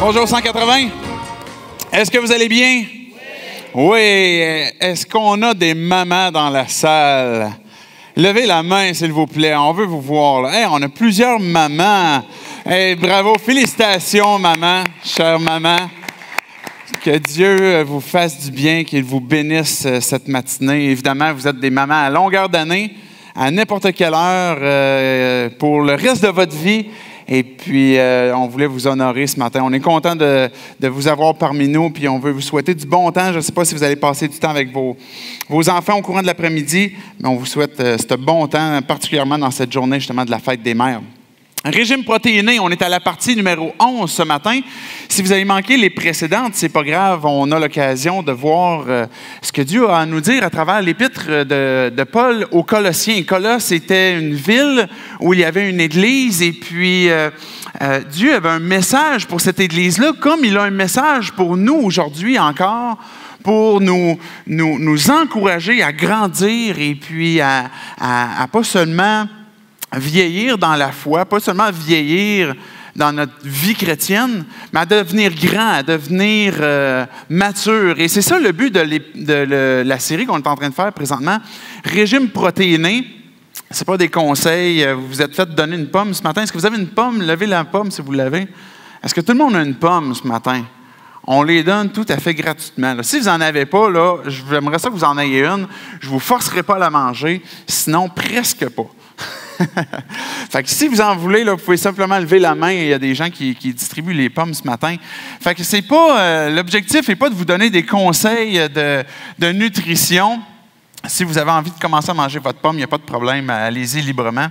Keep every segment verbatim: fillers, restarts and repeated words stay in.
Bonjour cent quatre-vingts. Est-ce que vous allez bien? Oui. Oui. Est-ce qu'on a des mamans dans la salle? Levez la main, s'il vous plaît. On veut vous voir. Là. Hey, on a plusieurs mamans. Hey, bravo. Félicitations, maman, chère maman. Que Dieu vous fasse du bien, qu'il vous bénisse cette matinée. Évidemment, vous êtes des mamans à longueur d'année, à n'importe quelle heure, euh, pour le reste de votre vie. Et puis, euh, on voulait vous honorer ce matin. On est content de, de vous avoir parmi nous, puis on veut vous souhaiter du bon temps. Je ne sais pas si vous allez passer du temps avec vos, vos enfants au courant de l'après-midi, mais on vous souhaite euh, ce bon temps, particulièrement dans cette journée justement de la fête des mères. Régime protéiné, on est à la partie numéro onze ce matin. Si vous avez manqué les précédentes, c'est pas grave, on a l'occasion de voir euh, ce que Dieu a à nous dire à travers l'épître de, de Paul aux Colossiens. Colosse, c'était une ville où il y avait une église et puis euh, euh, Dieu avait un message pour cette église-là, comme il a un message pour nous aujourd'hui encore, pour nous, nous, nous encourager à grandir et puis à, à, à pas seulement vieillir dans la foi, pas seulement vieillir dans notre vie chrétienne, mais à devenir grand, à devenir euh, mature. Et c'est ça le but de, de le, la série qu'on est en train de faire présentement. Régime protéiné, ce n'est pas des conseils. Vous vous êtes fait donner une pomme ce matin. Est-ce que vous avez une pomme? Levez la pomme si vous l'avez. Est-ce que tout le monde a une pomme ce matin? On les donne tout à fait gratuitement. Là. Si vous n'en avez pas, là, j'aimerais ça que vous en ayez une. Je ne vous forcerai pas à la manger, sinon presque pas. Fait que si vous en voulez, là, vous pouvez simplement lever la main. Il y a des gens qui, qui distribuent les pommes ce matin. Fait que c'est pas euh, l'objectif n'est pas de vous donner des conseils de, de nutrition. Si vous avez envie de commencer à manger votre pomme, il n'y a pas de problème. Allez-y librement.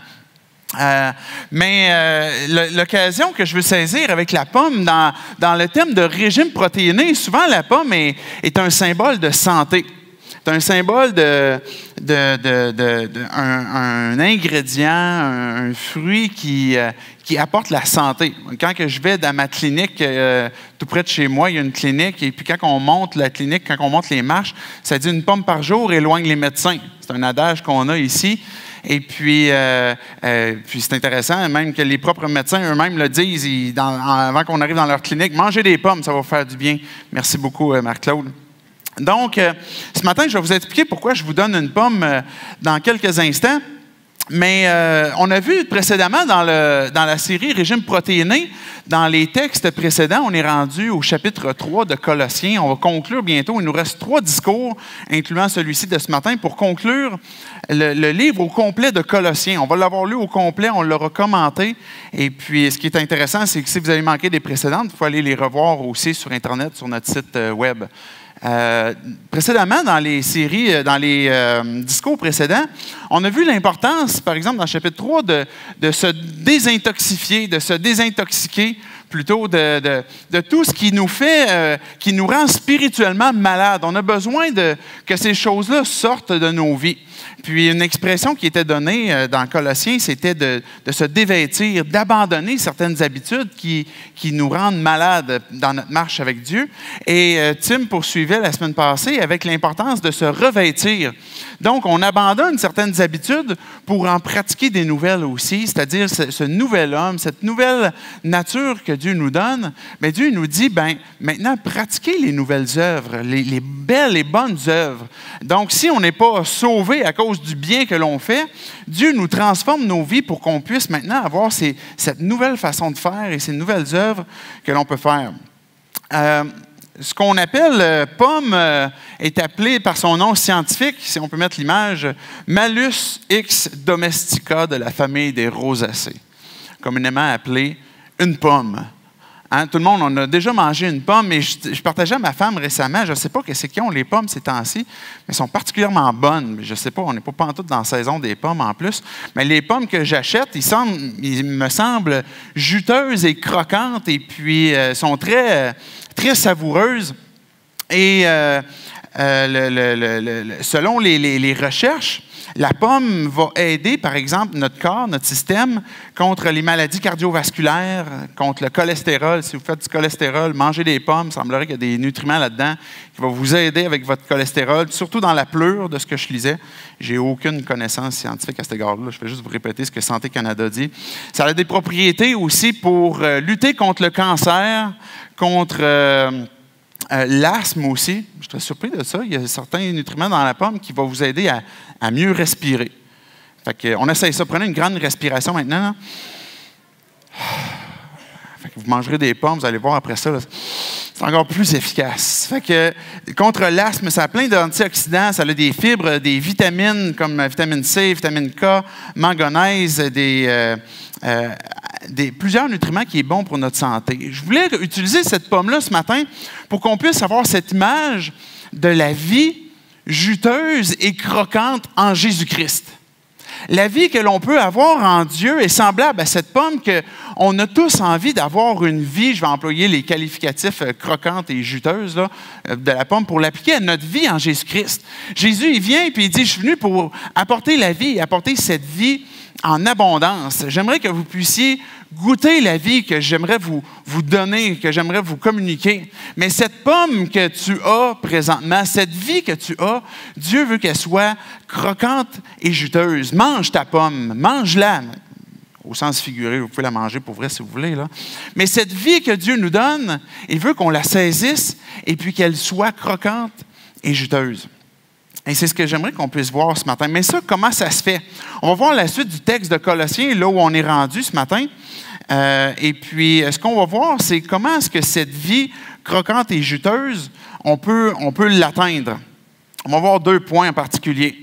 Euh, mais euh, l'occasion que je veux saisir avec la pomme dans, dans le thème de régime protéiné, souvent la pomme est, est un symbole de santé. C'est un symbole de, de, de, de, de un, un ingrédient, un, un fruit qui, euh, qui apporte la santé. Quand que je vais dans ma clinique, euh, tout près de chez moi, il y a une clinique, et puis quand on monte la clinique, quand on monte les marches, ça dit une pomme par jour éloigne les médecins. C'est un adage qu'on a ici. Et puis, euh, euh, puis c'est intéressant, même que les propres médecins eux-mêmes le disent, ils, dans, avant qu'on arrive dans leur clinique, mangez des pommes, ça va vous faire du bien. Merci beaucoup, euh, Marc-Claude. Donc, euh, ce matin, je vais vous expliquer pourquoi je vous donne une pomme euh, dans quelques instants. Mais euh, on a vu précédemment dans, le, dans la série Régime protéiné, dans les textes précédents, on est rendu au chapitre trois de Colossiens. On va conclure bientôt. Il nous reste trois discours, incluant celui-ci de ce matin, pour conclure le, le livre au complet de Colossiens. On va l'avoir lu au complet, on l'aura commenté. Et puis, ce qui est intéressant, c'est que si vous avez manqué des précédentes, il faut aller les revoir aussi sur Internet, sur notre site euh, web. Euh, précédemment, dans les séries, dans les euh, discours précédents, on a vu l'importance, par exemple, dans le chapitre trois, de, de se désintoxifier, de se désintoxiquer plutôt de, de, de tout ce qui nous fait, euh, qui nous rend spirituellement malades. On a besoin de, que ces choses-là sortent de nos vies. Puis une expression qui était donnée euh, dans Colossiens, c'était de, de se dévêtir, d'abandonner certaines habitudes qui, qui nous rendent malades dans notre marche avec Dieu. Et euh, Tim poursuivait la semaine passée avec l'importance de se revêtir. Donc, on abandonne certaines habitudes pour en pratiquer des nouvelles aussi, c'est-à-dire ce, ce nouvel homme, cette nouvelle nature que Dieu nous donne. Mais Dieu nous dit, ben maintenant, pratiquez les nouvelles œuvres, les, les belles et bonnes œuvres. Donc, si on n'est pas sauvé à cause du bien que l'on fait, Dieu nous transforme nos vies pour qu'on puisse maintenant avoir ces, cette nouvelle façon de faire et ces nouvelles œuvres que l'on peut faire. Euh, Ce qu'on appelle euh, pomme euh, est appelé par son nom scientifique, si on peut mettre l'image, Malus X domestica de la famille des rosacées, communément appelée une pomme. Hein, tout le monde, on a déjà mangé une pomme, et je, je partageais à ma femme récemment, je ne sais pas qu'est-ce qu'ils ont les pommes ces temps-ci, mais elles sont particulièrement bonnes. Je ne sais pas, on n'est pas pantoute dans la saison des pommes en plus, mais les pommes que j'achète, ils, semblent, ils me semblent juteuses et croquantes, et puis euh, sont très... très savoureuses. Et euh, euh, le, le, le, le, selon les, les, les recherches, la pomme va aider, par exemple, notre corps, notre système, contre les maladies cardiovasculaires, contre le cholestérol. Si vous faites du cholestérol, mangez des pommes. Il semblerait qu'il y a des nutriments là-dedans qui vont vous aider avec votre cholestérol, surtout dans la pleure, de ce que je lisais. Je n'ai aucune connaissance scientifique à cet égard-là. Je vais juste vous répéter ce que Santé Canada dit. Ça a des propriétés aussi pour euh, lutter contre le cancer, contre... Euh, Euh, l'asthme aussi, je suis très surpris de ça. Il y a certains nutriments dans la pomme qui vont vous aider à, à mieux respirer. Fait que, on essaye ça. Prenez une grande respiration maintenant. Fait que vous mangerez des pommes, vous allez voir après ça. Là, c'est encore plus efficace. Fait que, contre l'asthme, ça a plein d'antioxydants, ça a des fibres, des vitamines comme vitamine C, vitamine K, manganèse, des... Euh, Euh, des, plusieurs nutriments qui est bon pour notre santé. Je voulais utiliser cette pomme-là ce matin pour qu'on puisse avoir cette image de la vie juteuse et croquante en Jésus-Christ. La vie que l'on peut avoir en Dieu est semblable à cette pomme qu'on a tous envie d'avoir une vie, je vais employer les qualificatifs croquantes et juteuses là, de la pomme pour l'appliquer à notre vie en Jésus-Christ. Jésus, il vient et il dit, je suis venu pour apporter la vie, apporter cette vie en abondance. J'aimerais que vous puissiez goûter la vie que j'aimerais vous, vous donner, que j'aimerais vous communiquer. Mais cette pomme que tu as présentement, cette vie que tu as, Dieu veut qu'elle soit croquante et juteuse. Mange ta pomme, mange-la. Au sens figuré, vous pouvez la manger pour vrai si vous voulez. Là. Mais cette vie que Dieu nous donne, il veut qu'on la saisisse et puis qu'elle soit croquante et juteuse. Et c'est ce que j'aimerais qu'on puisse voir ce matin. Mais ça, comment ça se fait? On va voir la suite du texte de Colossiens, là où on est rendu ce matin. Euh, et puis, ce qu'on va voir, c'est comment est-ce que cette vie croquante et juteuse, on peut, on peut l'atteindre. On va voir deux points en particulier.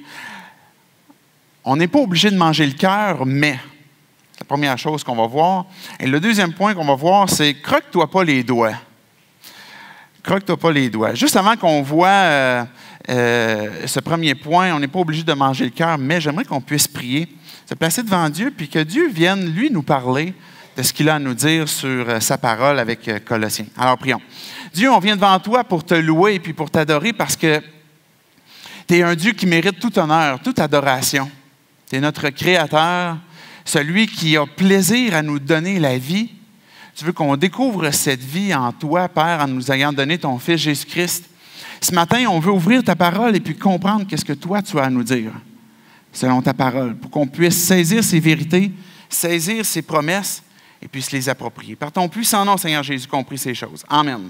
On n'est pas obligé de manger le cœur, mais... C'est la première chose qu'on va voir. Et le deuxième point qu'on va voir, c'est « croque-toi pas les doigts ». Croque-toi pas les doigts. Juste avant qu'on voit euh, euh, ce premier point, on n'est pas obligé de manger le cœur, mais j'aimerais qu'on puisse prier, se placer devant Dieu, puis que Dieu vienne, lui, nous parler de ce qu'il a à nous dire sur euh, sa parole avec euh, Colossiens. Alors, prions. Dieu, on vient devant toi pour te louer et puis pour t'adorer parce que tu es un Dieu qui mérite tout honneur, toute adoration. Tu es notre Créateur, celui qui a plaisir à nous donner la vie. Tu veux qu'on découvre cette vie en toi, Père, en nous ayant donné ton Fils Jésus-Christ. Ce matin, on veut ouvrir ta parole et puis comprendre qu'est-ce que toi, tu as à nous dire, selon ta parole, pour qu'on puisse saisir ces vérités, saisir ces promesses et puis se les approprier. Par ton puissant nom, Seigneur Jésus, compris ces choses. Amen.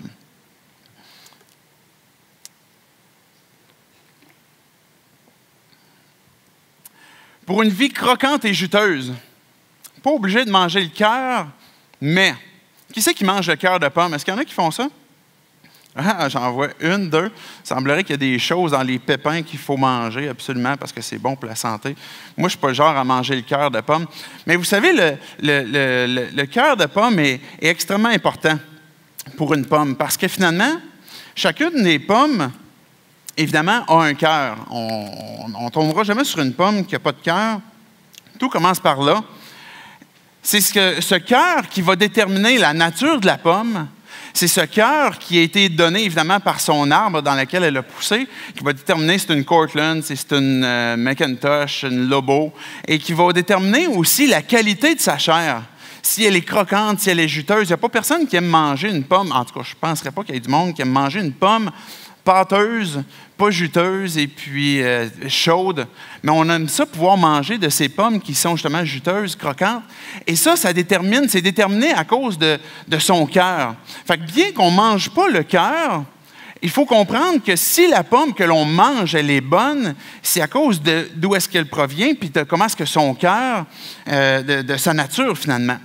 Pour une vie croquante et juteuse, pas obligé de manger le cœur, mais... Qui c'est qui mange le cœur de pomme? Est-ce qu'il y en a qui font ça? Ah, j'en vois une, deux. Il semblerait qu'il y a des choses dans les pépins qu'il faut manger absolument parce que c'est bon pour la santé. Moi, je ne suis pas le genre à manger le cœur de pomme. Mais vous savez, le, le, le, le, le cœur de pomme est, est extrêmement important pour une pomme parce que finalement, chacune des pommes, évidemment, a un cœur. On ne tombera jamais sur une pomme qui n'a pas de cœur. Tout commence par là. C'est ce, que, ce cœur qui va déterminer la nature de la pomme. C'est ce cœur qui a été donné, évidemment, par son arbre dans lequel elle a poussé, qui va déterminer si c'est une Cortland, si c'est une euh, McIntosh, une Lobo, et qui va déterminer aussi la qualité de sa chair. Si elle est croquante, si elle est juteuse. Il n'y a pas personne qui aime manger une pomme. En tout cas, je ne penserais pas qu'il y ait du monde qui aime manger une pomme pâteuse, pas juteuse et puis euh, chaude. Mais on aime ça pouvoir manger de ces pommes qui sont justement juteuses, croquantes. Et ça, ça détermine, c'est déterminé à cause de, de son cœur. Fait que bien qu'on ne mange pas le cœur, il faut comprendre que si la pomme que l'on mange, elle est bonne, c'est à cause de, d'où est-ce qu'elle provient, puis de comment est-ce que son cœur, euh, de, de sa nature finalement.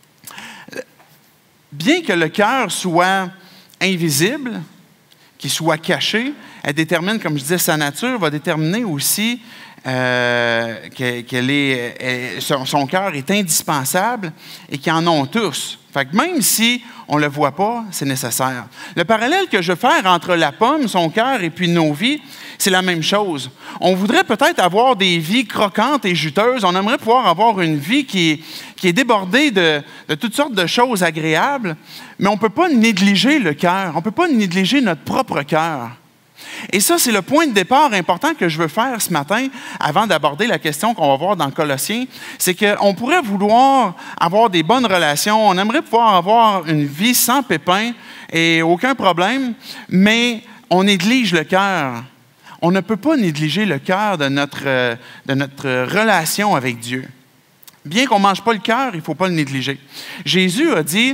Bien que le cœur soit invisible, qu'il soit caché, elle détermine, comme je disais, sa nature, va déterminer aussi euh, qu'elle est, elle, son, son cœur est indispensable et qu'ils en ont tous. Fait que même si on ne le voit pas, c'est nécessaire. Le parallèle que je veux faire entre la pomme, son cœur et puis nos vies, c'est la même chose. On voudrait peut-être avoir des vies croquantes et juteuses. On aimerait pouvoir avoir une vie qui est, qui est débordée de, de toutes sortes de choses agréables, mais on ne peut pas négliger le cœur. On ne peut pas négliger notre propre cœur. Et ça, c'est le point de départ important que je veux faire ce matin, avant d'aborder la question qu'on va voir dans Colossiens, c'est qu'on pourrait vouloir avoir des bonnes relations, on aimerait pouvoir avoir une vie sans pépins et aucun problème, mais on néglige le cœur. On ne peut pas négliger le cœur de notre, de notre relation avec Dieu. Bien qu'on ne mange pas le cœur, il ne faut pas le négliger. Jésus a dit,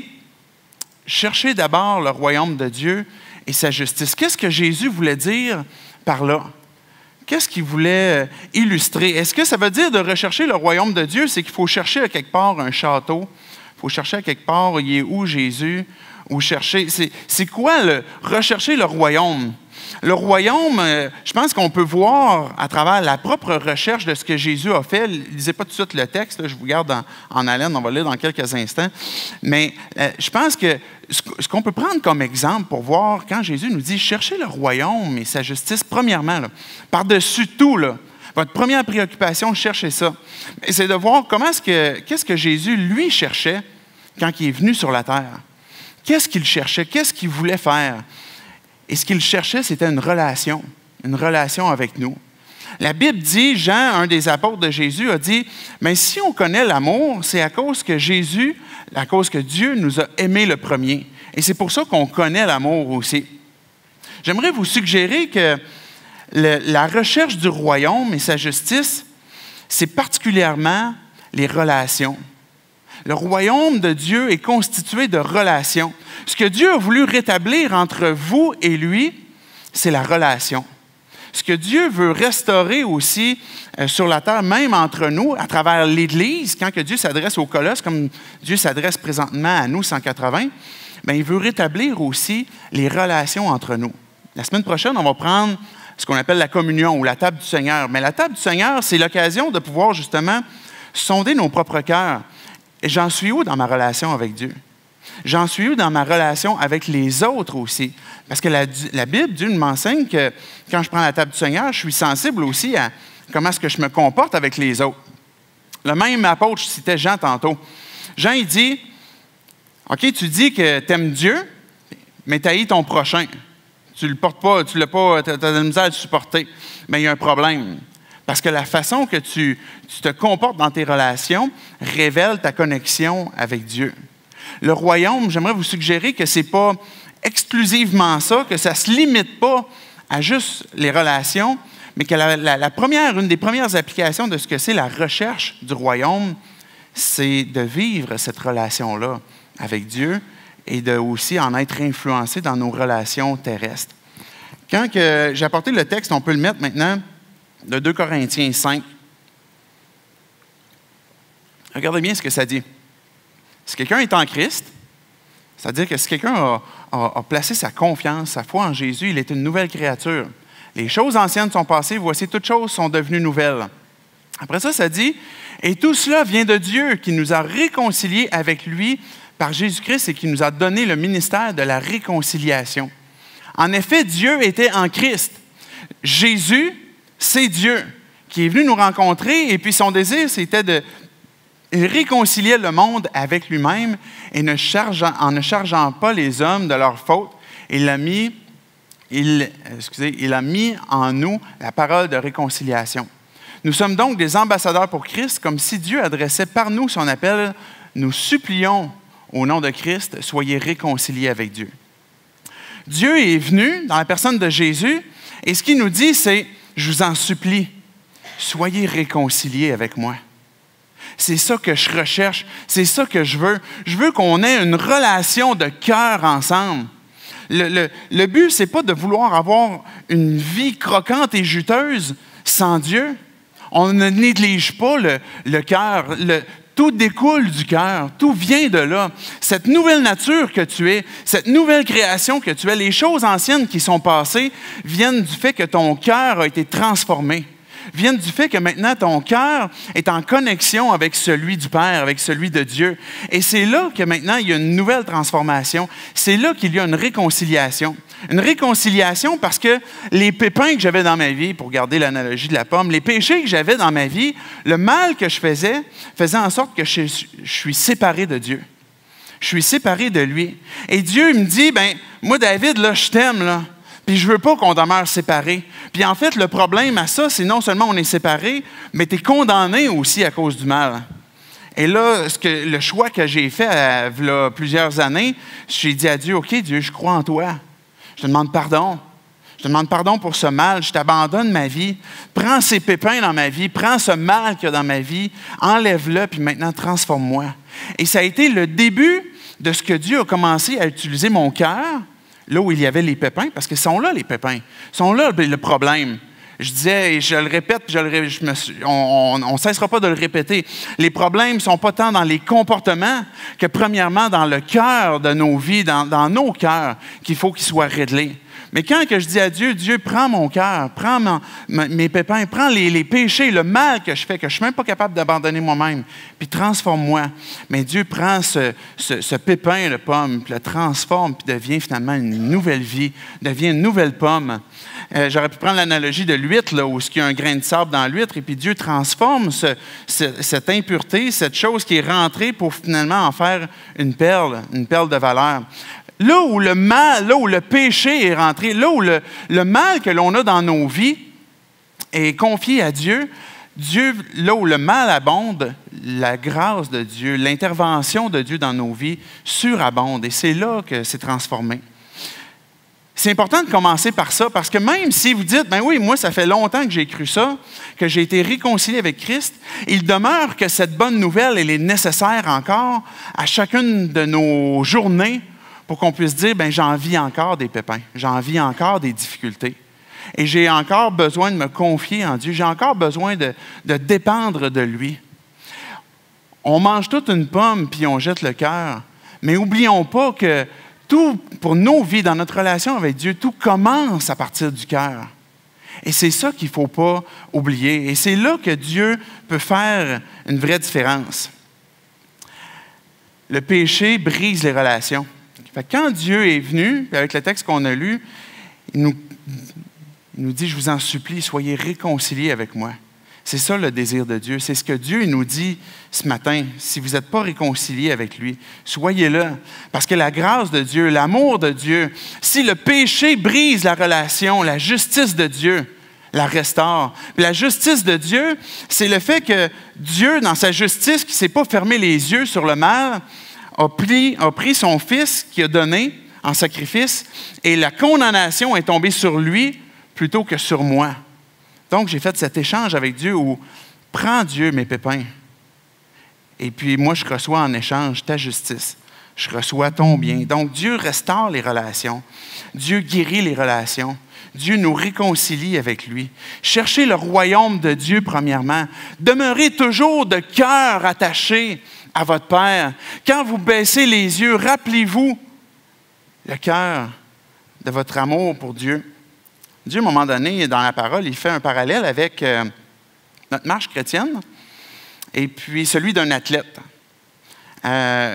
« Cherchez d'abord le royaume de Dieu et sa justice. » Qu'est-ce que Jésus voulait dire par là? Qu'est-ce qu'il voulait illustrer? Est-ce que ça veut dire de rechercher le royaume de Dieu? C'est qu'il faut chercher à quelque part un château. Il faut chercher à quelque part, il est où Jésus? Ou chercher. C'est, c'est quoi le rechercher le royaume? Le royaume, je pense qu'on peut voir à travers la propre recherche de ce que Jésus a fait. Lisez pas tout de suite le texte, là, je vous garde en, en haleine, on va le lire dans quelques instants. Mais euh, je pense que ce qu'on peut prendre comme exemple pour voir quand Jésus nous dit « Cherchez le royaume et sa justice », premièrement, là, par-dessus tout, là, votre première préoccupation, cherchez ça. C'est de voir comment est-ce que, qu'est-ce que Jésus, lui, cherchait quand il est venu sur la terre. Qu'est-ce qu'il cherchait? Qu'est-ce qu'il voulait faire? Et ce qu'il cherchait, c'était une relation, une relation avec nous. La Bible dit, Jean, un des apôtres de Jésus, a dit, « Mais si on connaît l'amour, c'est à cause que Jésus, à cause que Dieu nous a aimés le premier. » Et c'est pour ça qu'on connaît l'amour aussi. J'aimerais vous suggérer que le, la recherche du royaume et sa justice, c'est particulièrement les relations. Le royaume de Dieu est constitué de relations. Ce que Dieu a voulu rétablir entre vous et lui, c'est la relation. Ce que Dieu veut restaurer aussi euh, sur la terre, même entre nous, à travers l'Église, quand que Dieu s'adresse aux Colosses, comme Dieu s'adresse présentement à nous, cent quatre-vingts, bien, il veut rétablir aussi les relations entre nous. La semaine prochaine, on va prendre ce qu'on appelle la communion ou la table du Seigneur. Mais la table du Seigneur, c'est l'occasion de pouvoir justement sonder nos propres cœurs. Et j'en suis où dans ma relation avec Dieu? J'en suis où dans ma relation avec les autres aussi? Parce que la, la Bible, Dieu m'enseigne que quand je prends la table du Seigneur, je suis sensible aussi à comment est-ce que je me comporte avec les autres. Le même apôtre, je citais Jean tantôt. Jean, il dit, « OK, tu dis que tu aimes Dieu, mais tu haïs ton prochain. Tu ne le portes pas, tu l'as pas, tu as de la misère à le supporter. Mais il y a un problème. Parce que la façon que tu, tu te comportes dans tes relations révèle ta connexion avec Dieu. Le royaume, j'aimerais vous suggérer que ce n'est pas exclusivement ça, que ça ne se limite pas à juste les relations, mais que la, la, la première, une des premières applications de ce que c'est la recherche du royaume, c'est de vivre cette relation-là avec Dieu et de aussi en être influencé dans nos relations terrestres. Quand que j'ai apporté le texte, on peut le mettre maintenant, de deux Corinthiens cinq. Regardez bien ce que ça dit. Si quelqu'un est en Christ, c'est-à-dire que si quelqu'un a, a, a placé sa confiance, sa foi en Jésus, il est une nouvelle créature. Les choses anciennes sont passées, voici toutes choses sont devenues nouvelles. Après ça, ça dit, « Et tout cela vient de Dieu qui nous a réconciliés avec lui par Jésus-Christ et qui nous a donné le ministère de la réconciliation. » En effet, Dieu était en Christ. Jésus, c'est Dieu qui est venu nous rencontrer et puis son désir, c'était de réconcilier le monde avec lui-même et ne chargeant, en ne chargeant pas les hommes de leurs fautes, il a mis, il, excusez, il a mis en nous la parole de réconciliation. Nous sommes donc des ambassadeurs pour Christ, comme si Dieu adressait par nous son appel. Nous supplions au nom de Christ, soyez réconciliés avec Dieu. Dieu est venu dans la personne de Jésus et ce qu'il nous dit, c'est « Je vous en supplie, soyez réconciliés avec moi. » C'est ça que je recherche, c'est ça que je veux. Je veux qu'on ait une relation de cœur ensemble. Le, le, le but, ce n'est pas de vouloir avoir une vie croquante et juteuse sans Dieu. On ne néglige pas le, le cœur. Le, tout découle du cœur. Tout vient de là. Cette nouvelle nature que tu es, cette nouvelle création que tu es, les choses anciennes qui sont passées viennent du fait que ton cœur a été transformé. Viennent du fait que maintenant ton cœur est en connexion avec celui du Père, avec celui de Dieu. Et c'est là que maintenant il y a une nouvelle transformation. C'est là qu'il y a une réconciliation. Une réconciliation parce que les pépins que j'avais dans ma vie, pour garder l'analogie de la pomme, les péchés que j'avais dans ma vie, le mal que je faisais, faisait en sorte que je, je suis séparé de Dieu. Je suis séparé de lui. Et Dieu me dit, ben moi David, là, je t'aime, là. Puis je veux pas qu'on demeure séparés. Puis en fait, le problème à ça, c'est non seulement on est séparés, mais tu es condamné aussi à cause du mal. Et là, ce que, le choix que j'ai fait euh, il y a plusieurs années, j'ai dit à Dieu, OK, Dieu, je crois en toi. Je te demande pardon. Je te demande pardon pour ce mal. Je t'abandonne ma vie. Prends ces pépins dans ma vie. Prends ce mal qu'il y a dans ma vie. Enlève-le, puis maintenant, transforme-moi. Et ça a été le début de ce que Dieu a commencé à utiliser mon cœur, là où il y avait les pépins, parce qu'ils sont là, les pépins. Ils sont là, le problème. Je disais, et je le répète, je le, je me, on ne cessera pas de le répéter, les problèmes ne sont pas tant dans les comportements que premièrement dans le cœur de nos vies, dans, dans nos cœurs, qu'il faut qu'ils soient réglés. Mais quand que je dis à Dieu, Dieu, prends mon cœur, prends mon, mes pépins, prends les, les péchés, le mal que je fais, que je ne suis même pas capable d'abandonner moi-même, puis transforme-moi. Mais Dieu prend ce, ce, ce pépin de pomme, puis le transforme, puis devient finalement une nouvelle vie, devient une nouvelle pomme. Euh, j'aurais pu prendre l'analogie de l'huître, là, où il y a un grain de sable dans l'huître, et puis Dieu transforme ce, ce, cette impureté, cette chose qui est rentrée pour finalement en faire une perle, une perle de valeur. Là où le mal, là où le péché est rentré, là où le, le mal que l'on a dans nos vies est confié à Dieu, Dieu, là où le mal abonde, la grâce de Dieu, l'intervention de Dieu dans nos vies surabonde. Et c'est là que c'est transformé. C'est important de commencer par ça, parce que même si vous dites, ben oui, moi, ça fait longtemps que j'ai cru ça, que j'ai été réconcilié avec Christ, il demeure que cette bonne nouvelle, elle est nécessaire encore à chacune de nos journées, pour qu'on puisse dire, bien, j'en vis encore des pépins, j'en vis encore des difficultés. Et j'ai encore besoin de me confier en Dieu, j'ai encore besoin de, de dépendre de lui. On mange toute une pomme, puis on jette le cœur. Mais n'oublions pas que tout, pour nos vies, dans notre relation avec Dieu, tout commence à partir du cœur. Et c'est ça qu'il ne faut pas oublier. Et c'est là que Dieu peut faire une vraie différence. Le péché brise les relations. Fait que quand Dieu est venu, avec le texte qu'on a lu, il nous, il nous dit, je vous en supplie, soyez réconciliés avec moi. C'est ça le désir de Dieu. C'est ce que Dieu nous dit ce matin. Si vous n'êtes pas réconciliés avec lui, soyez-le. Parce que la grâce de Dieu, l'amour de Dieu, si le péché brise la relation, la justice de Dieu la restaure. Puis la justice de Dieu, c'est le fait que Dieu, dans sa justice, qui ne s'est pas fermé les yeux sur le mal, A pris, a pris son fils qu'il a donné en sacrifice et la condamnation est tombée sur lui plutôt que sur moi. Donc, j'ai fait cet échange avec Dieu où « Prends Dieu mes pépins et puis moi, je reçois en échange ta justice. Je reçois ton bien. » Donc, Dieu restaure les relations. Dieu guérit les relations. Dieu nous réconcilie avec lui. Cherchez le royaume de Dieu, premièrement. Demeurez toujours de cœur attaché à votre Père. Quand vous baissez les yeux, rappelez-vous le cœur de votre amour pour Dieu. Dieu, à un moment donné, dans la parole, il fait un parallèle avec euh, notre marche chrétienne et puis celui d'un athlète. Euh,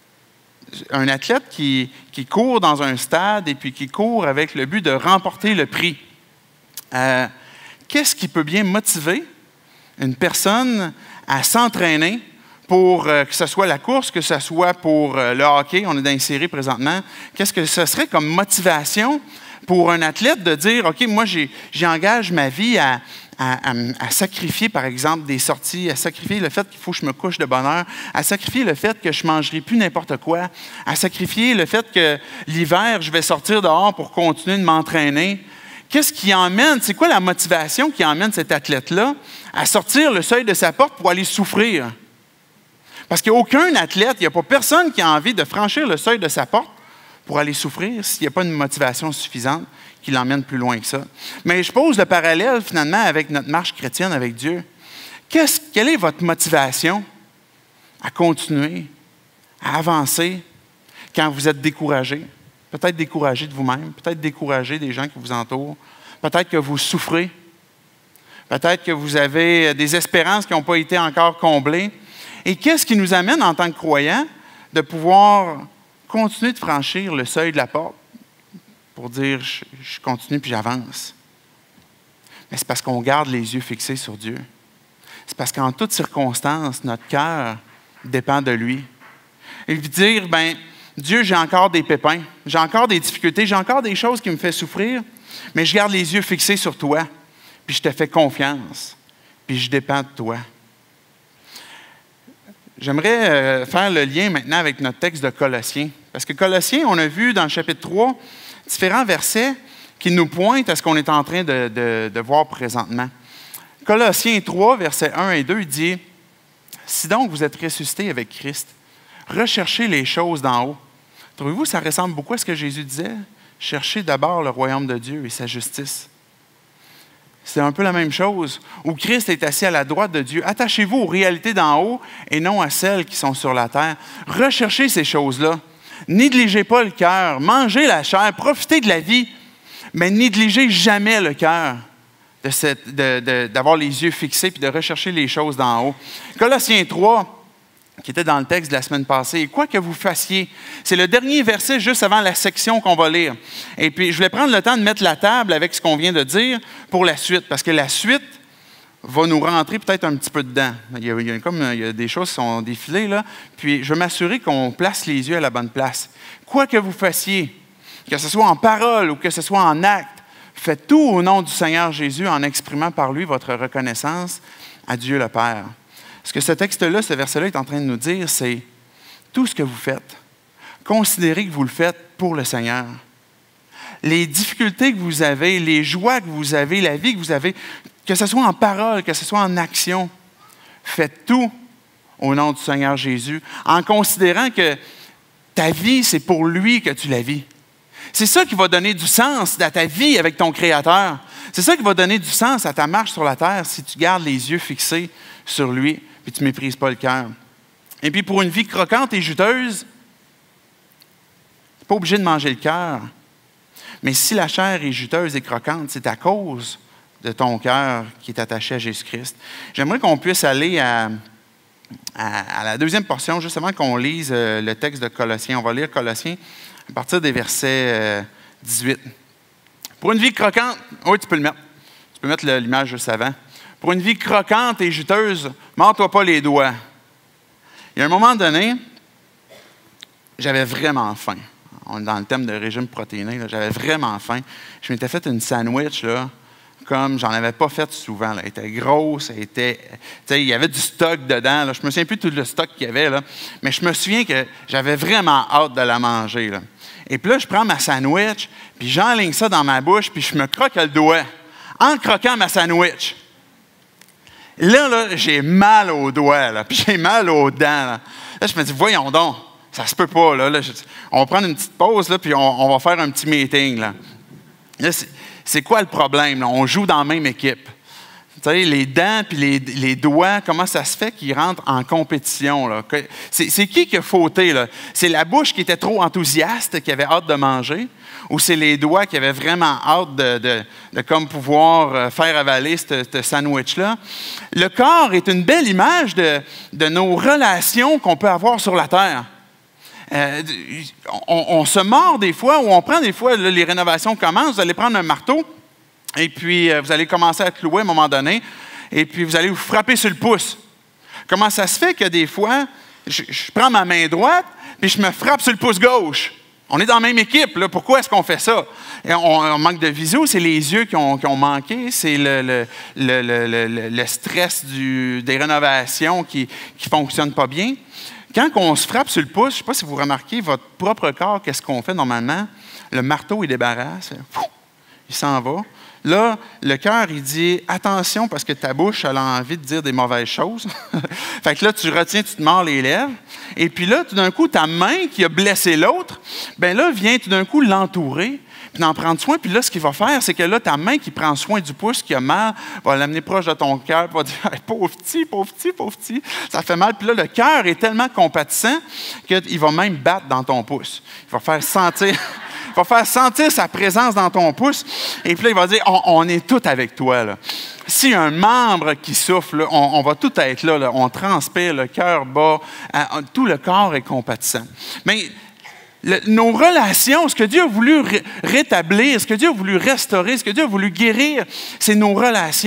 un athlète qui, qui court dans un stade et puis qui court avec le but de remporter le prix. Euh, qu'est-ce qui peut bien motiver une personne à s'entraîner pour euh, que ce soit la course, que ce soit pour euh, le hockey, on est dans une série présentement, qu'est-ce que ce serait comme motivation pour un athlète de dire, OK, moi, j'ai, j'engage ma vie à, à, à, à sacrifier, par exemple, des sorties, à sacrifier le fait qu'il faut que je me couche de bonne heure, à sacrifier le fait que je ne mangerai plus n'importe quoi, à sacrifier le fait que l'hiver, je vais sortir dehors pour continuer de m'entraîner. Qu'est-ce qui emmène, c'est quoi la motivation qui emmène cet athlète-là à sortir le seuil de sa porte pour aller souffrir? Parce qu'il n'y a aucun athlète, il n'y a pas personne qui a envie de franchir le seuil de sa porte pour aller souffrir s'il n'y a pas une motivation suffisante qui l'emmène plus loin que ça. Mais je pose le parallèle finalement avec notre marche chrétienne avec Dieu. Qu'est-ce, quelle est votre motivation à continuer, à avancer quand vous êtes découragé? Peut-être découragé de vous-même, peut-être découragé des gens qui vous entourent, peut-être que vous souffrez, peut-être que vous avez des espérances qui n'ont pas été encore comblées. Et qu'est-ce qui nous amène en tant que croyants de pouvoir continuer de franchir le seuil de la porte pour dire je, je continue puis j'avance? Mais c'est parce qu'on garde les yeux fixés sur Dieu. C'est parce qu'en toutes circonstances, notre cœur dépend de lui. Et dire, ben Dieu, j'ai encore des pépins, j'ai encore des difficultés, j'ai encore des choses qui me font souffrir, mais je garde les yeux fixés sur toi, puis je te fais confiance, puis je dépends de toi. J'aimerais euh, faire le lien maintenant avec notre texte de Colossiens. Parce que Colossiens, on a vu dans le chapitre trois différents versets qui nous pointent à ce qu'on est en train de, de, de voir présentement. Colossiens trois, versets un et deux, il dit « Si donc vous êtes ressuscités avec Christ, recherchez les choses d'en haut. » Trouvez-vous que ça ressemble beaucoup à ce que Jésus disait? « Cherchez d'abord le royaume de Dieu et sa justice. » C'est un peu la même chose, où Christ est assis à la droite de Dieu. Attachez-vous aux réalités d'en haut et non à celles qui sont sur la terre. Recherchez ces choses-là. Négligez pas le cœur. Mangez la chair. Profitez de la vie. Mais négligez jamais le cœur de cette, de, de, d'avoir les yeux fixés et de rechercher les choses d'en haut. Colossiens trois, qui était dans le texte de la semaine passée, « Quoi que vous fassiez », c'est le dernier verset juste avant la section qu'on va lire. Et puis, je voulais prendre le temps de mettre la table avec ce qu'on vient de dire pour la suite, parce que la suite va nous rentrer peut-être un petit peu dedans. Il y a, il y a, comme, il y a des choses qui sont défilées, là. Puis, je veux m'assurer qu'on place les yeux à la bonne place. « Quoi que vous fassiez », que ce soit en parole ou que ce soit en acte, faites tout au nom du Seigneur Jésus en exprimant par lui votre reconnaissance à Dieu le Père. Ce que ce texte-là, ce verset-là est en train de nous dire, c'est tout ce que vous faites, considérez que vous le faites pour le Seigneur. Les difficultés que vous avez, les joies que vous avez, la vie que vous avez, que ce soit en parole, que ce soit en action, faites tout au nom du Seigneur Jésus, en considérant que ta vie, c'est pour lui que tu la vis. C'est ça qui va donner du sens à ta vie avec ton Créateur. C'est ça qui va donner du sens à ta marche sur la terre si tu gardes les yeux fixés sur lui puis tu ne méprises pas le cœur. Et puis pour une vie croquante et juteuse, tu n'es pas obligé de manger le cœur. Mais si la chair est juteuse et croquante, c'est à cause de ton cœur qui est attaché à Jésus-Christ. J'aimerais qu'on puisse aller à, à, à la deuxième portion, juste avant qu'on lise euh, le texte de Colossiens. On va lire Colossiens à partir des versets euh, dix-huit. Pour une vie croquante, oui, tu peux le mettre. Tu peux mettre le, l'image juste avant. Pour une vie croquante et juteuse, mords-toi pas les doigts. Il y a un moment donné, j'avais vraiment faim. On est dans le thème de régime protéiné, là, j'avais vraiment faim. Je m'étais fait une sandwich, là, comme j'en avais pas fait souvent. Là. Elle était grosse, elle était, il y avait du stock dedans. Là. Je me souviens plus de tout le stock qu'il y avait, là, mais je me souviens que j'avais vraiment hâte de la manger. Là. Et puis là, je prends ma sandwich, puis j'enligne ça dans ma bouche, puis je me croque le doigt en croquant ma sandwich. Là, là j'ai mal aux doigts, là, puis j'ai mal aux dents. Là. Là, je me dis, voyons donc, ça se peut pas. Là, là je, on va prendre une petite pause, là, puis on, on va faire un petit meeting. Là, là c'est, c'est quoi le problème? Là? On joue dans la même équipe. Tu sais, les dents puis les, les doigts, comment ça se fait qu'ils rentrent en compétition? Là? C'est, c'est qui qui a fauté? Là? C'est la bouche qui était trop enthousiaste, qui avait hâte de manger, ou c'est les doigts qui avaient vraiment hâte de, de, de comme pouvoir faire avaler ce, ce sandwich-là? Le corps est une belle image de, de nos relations qu'on peut avoir sur la terre. Euh, on, on se mord des fois, ou on prend des fois, là, les rénovations commencent, vous allez prendre un marteau, et puis euh, vous allez commencer à clouer à un moment donné, et puis vous allez vous frapper sur le pouce. Comment ça se fait que des fois, je, je prends ma main droite, puis je me frappe sur le pouce gauche? On est dans la même équipe, là. Pourquoi est-ce qu'on fait ça? Et on, on manque de visio, c'est les yeux qui ont, qui ont manqué, c'est le, le, le, le, le, le stress du, des rénovations qui ne fonctionnent pas bien. Quand on se frappe sur le pouce, je ne sais pas si vous remarquez, votre propre corps, qu'est-ce qu'on fait normalement? Le marteau, il débarrasse, il s'en va. Là, le cœur, il dit « Attention, parce que ta bouche, elle a envie de dire des mauvaises choses. » Fait que là, tu retiens, tu te mords les lèvres. Et puis là, tout d'un coup, ta main qui a blessé l'autre, ben là, vient tout d'un coup l'entourer, puis d'en prendre soin. Puis là, ce qu'il va faire, c'est que là, ta main qui prend soin du pouce qui a mal, va l'amener proche de ton cœur, va dire hey, « Pauvre petit, pauvre petit, pauvre petit. » Ça fait mal. Puis là, le cœur est tellement compatissant qu'il va même battre dans ton pouce. Il va faire sentir... Il va faire sentir sa présence dans ton pouce. Et puis là, il va dire, on, on est tous avec toi. Là. Si un membre qui souffle, là, on, on va tous être là, là. On transpire, le cœur bat, euh, tout le corps est compatissant. Mais le, nos relations, ce que Dieu a voulu ré- rétablir, ce que Dieu a voulu restaurer, ce que Dieu a voulu guérir, c'est nos relations.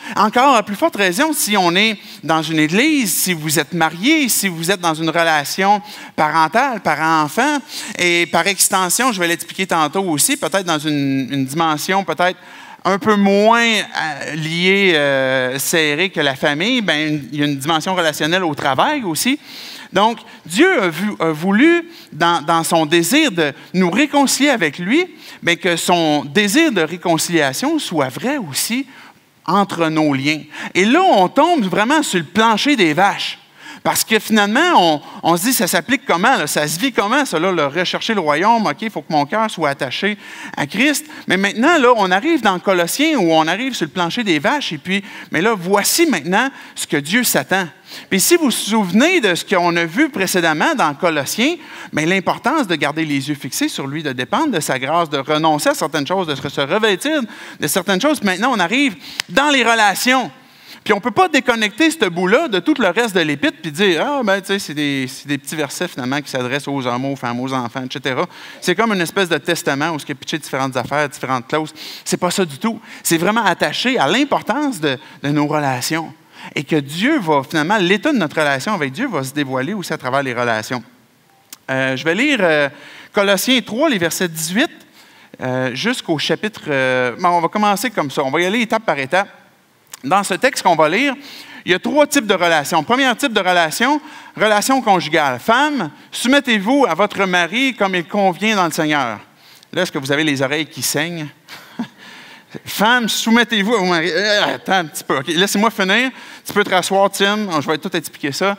Encore, à plus forte raison, si on est dans une église, si vous êtes marié, si vous êtes dans une relation parentale, parent-enfant, et par extension, je vais l'expliquer tantôt aussi, peut-être dans une, une dimension peut-être un peu moins euh, liée, euh, serrée que la famille, bien, il y a une dimension relationnelle au travail aussi. Donc, Dieu a, vu, a voulu, dans, dans son désir de nous réconcilier avec lui, bien, que son désir de réconciliation soit vrai aussi entre nos liens. Et là, on tombe vraiment sur le plancher des vaches. Parce que finalement, on, on se dit, ça s'applique comment? Là? Ça se vit comment, ça, là, le rechercher le royaume? OK, il faut que mon cœur soit attaché à Christ. Mais maintenant, là, on arrive dans Colossiens où on arrive sur le plancher des vaches. Et puis, mais là, voici maintenant ce que Dieu s'attend. Puis si vous vous souvenez de ce qu'on a vu précédemment dans Colossiens, bien, l'importance de garder les yeux fixés sur lui, de dépendre de sa grâce, de renoncer à certaines choses, de se revêtir de certaines choses. Puis maintenant, on arrive dans les relations. Puis on ne peut pas déconnecter ce bout-là de tout le reste de l'Épître puis dire « Ah, ben tu sais, c'est des, c'est des petits versets finalement qui s'adressent aux hommes, aux femmes, aux enfants, et cetera » C'est comme une espèce de testament où il y a pitché différentes affaires, différentes clauses. C'est pas ça du tout. C'est vraiment attaché à l'importance de, de nos relations. Et que Dieu va, finalement, l'état de notre relation avec Dieu va se dévoiler aussi à travers les relations. Euh, je vais lire euh, Colossiens trois, les versets dix-huit, euh, jusqu'au chapitre... Euh, bon, on va commencer comme ça. On va y aller étape par étape. Dans ce texte qu'on va lire, il y a trois types de relations. Premier type de relation, relation conjugale. Femme, soumettez-vous à votre mari comme il convient dans le Seigneur. Là, est-ce que vous avez les oreilles qui saignent? Femme, soumettez-vous à vos maris. Euh, attends un petit peu. Okay, laissez-moi finir. Tu peux te rasseoir, Tim. Je vais tout expliquer ça.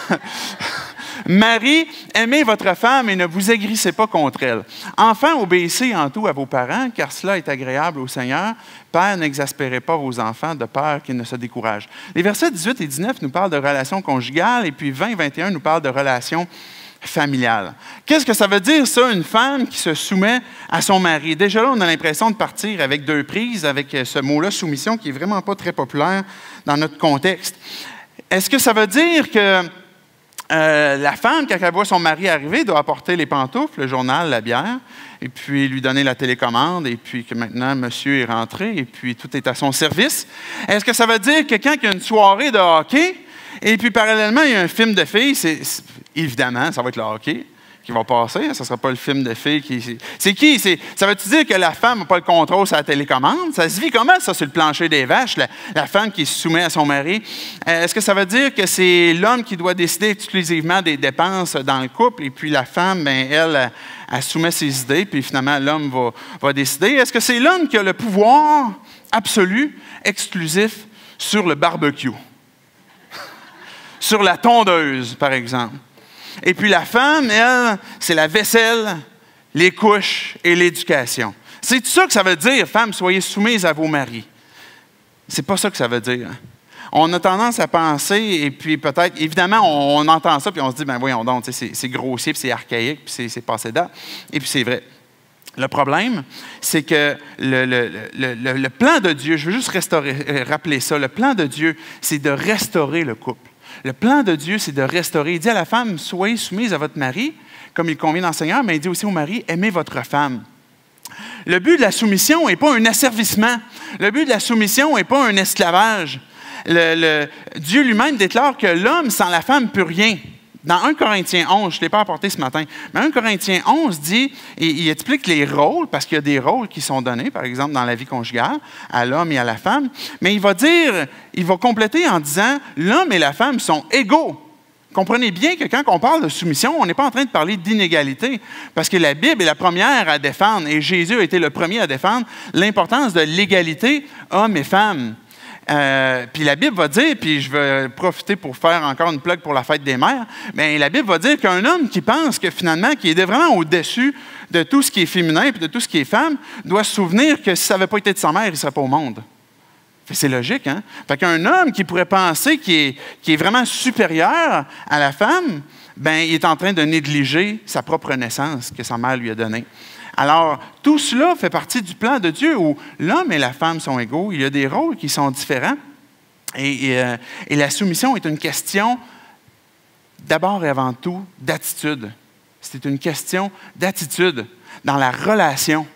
Marie, aimez votre femme et ne vous aigrissez pas contre elle. Enfants, obéissez en tout à vos parents, car cela est agréable au Seigneur. Père, n'exaspérez pas vos enfants de peur qu'ils ne se découragent. Les versets dix-huit et dix-neuf nous parlent de relations conjugales, et puis vingt et vingt et un nous parlent de relations familiales. Qu'est-ce que ça veut dire, ça, une femme qui se soumet à son mari? Déjà là, on a l'impression de partir avec deux prises, avec ce mot-là, soumission, qui n'est vraiment pas très populaire dans notre contexte. Est-ce que ça veut dire que Euh, la femme, quand elle voit son mari arriver, doit apporter les pantoufles, le journal, la bière, et puis lui donner la télécommande, et puis que maintenant, monsieur est rentré, et puis tout est à son service? Est-ce que ça veut dire que quand il y a une soirée de hockey, et puis parallèlement, il y a un film de filles, c'est, c'est, évidemment, ça va être le hockey qui va passer, ça ne sera pas le film de filles qui... C'est, c'est qui? C'est, ça veut-tu dire que la femme n'a pas le contrôle sur la télécommande? Ça se vit comment, ça, sur le plancher des vaches, la, la femme qui se soumet à son mari? Euh, est-ce que ça veut dire que c'est l'homme qui doit décider exclusivement des dépenses dans le couple, et puis la femme, bien, elle, elle, elle soumet ses idées, puis finalement, l'homme va, va décider? Est-ce que c'est l'homme qui a le pouvoir absolu, exclusif, sur le barbecue? Sur la tondeuse, par exemple? Et puis la femme, elle, c'est la vaisselle, les couches et l'éducation. C'est ça que ça veut dire, femme, soyez soumises à vos maris. C'est pas ça que ça veut dire. On a tendance à penser, et puis peut-être, évidemment, on, on entend ça, puis on se dit, ben voyons donc, c'est, c'est grossier, puis c'est archaïque, puis c'est, c'est passé date. Et puis c'est vrai. Le problème, c'est que le, le, le, le, le plan de Dieu, je veux juste restaurer, rappeler ça, le plan de Dieu, c'est de restaurer le couple. Le plan de Dieu, c'est de restaurer. Il dit à la femme, soyez soumise à votre mari, comme il convient dans le Seigneur, mais il dit aussi au mari, aimez votre femme. Le but de la soumission n'est pas un asservissement. Le but de la soumission n'est pas un esclavage. Le, le, Dieu lui-même déclare que l'homme sans la femme ne peut rien. Dans un Corinthiens onze, je ne l'ai pas apporté ce matin, mais un Corinthiens onze dit, et il explique les rôles, parce qu'il y a des rôles qui sont donnés, par exemple, dans la vie conjugale, à l'homme et à la femme, mais il va dire, il va compléter en disant, l'homme et la femme sont égaux. Comprenez bien que quand on parle de soumission, on n'est pas en train de parler d'inégalité, parce que la Bible est la première à défendre, et Jésus a été le premier à défendre l'importance de l'égalité homme et femme. Euh, puis la Bible va dire, puis je vais profiter pour faire encore une plug pour la fête des mères, bien, la Bible va dire qu'un homme qui pense que finalement, qui est vraiment au-dessus de tout ce qui est féminin et de tout ce qui est femme, doit se souvenir que si ça n'avait pas été de sa mère, il ne serait pas au monde. C'est logique, hein? Fait qu'un homme qui pourrait penser qu'il est, qu'il est vraiment supérieur à la femme, bien, il est en train de négliger sa propre naissance que sa mère lui a donnée. Alors, tout cela fait partie du plan de Dieu où l'homme et la femme sont égaux. Il y a des rôles qui sont différents. Et, et, euh, et la soumission est une question, d'abord et avant tout, d'attitude. C'est une question d'attitude dans la relation.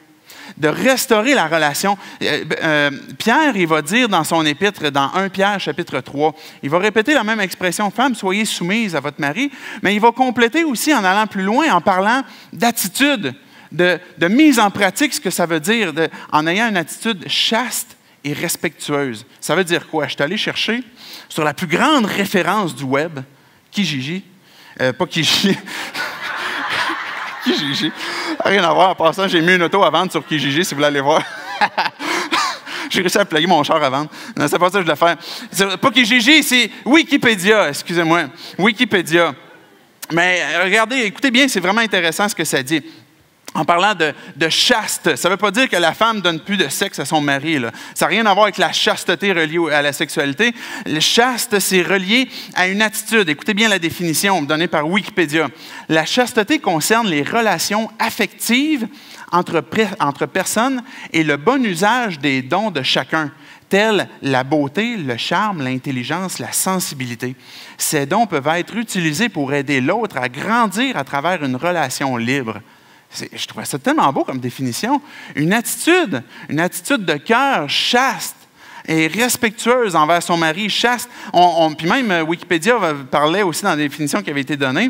de restaurer la relation. Euh, euh, Pierre, il va dire dans son épître, dans premier Pierre, chapitre trois, il va répéter la même expression, « Femme, soyez soumise à votre mari », mais il va compléter aussi en allant plus loin, en parlant d'attitude, de, de mise en pratique, ce que ça veut dire, de, en ayant une attitude chaste et respectueuse. Ça veut dire quoi? Je suis allé chercher sur la plus grande référence du web, Kijiji, euh, pas Kijiji, Kijiji. Rien à voir. En passant, j'ai mis une auto à vendre sur Kijiji, si vous voulez aller voir. J'ai réussi à plaguer mon char à vendre. Non, c'est pas ça que je voulais faire. C'est pas Kijiji, c'est Wikipédia, excusez-moi. Wikipédia. Mais regardez, écoutez bien, c'est vraiment intéressant ce que ça dit. En parlant de, de chaste, ça ne veut pas dire que la femme ne donne plus de sexe à son mari. Là. Ça n'a rien à voir avec la chasteté reliée à la sexualité. Le chaste, c'est relié à une attitude. Écoutez bien la définition donnée par Wikipédia. La chasteté concerne les relations affectives entre, entre personnes et le bon usage des dons de chacun, tels la beauté, le charme, l'intelligence, la sensibilité. Ces dons peuvent être utilisés pour aider l'autre à grandir à travers une relation libre. Je trouvais ça tellement beau comme définition. Une attitude, une attitude de cœur chaste et respectueuse envers son mari, chaste. On, on, puis même Wikipédia parlait aussi dans la définition qui avait été donnée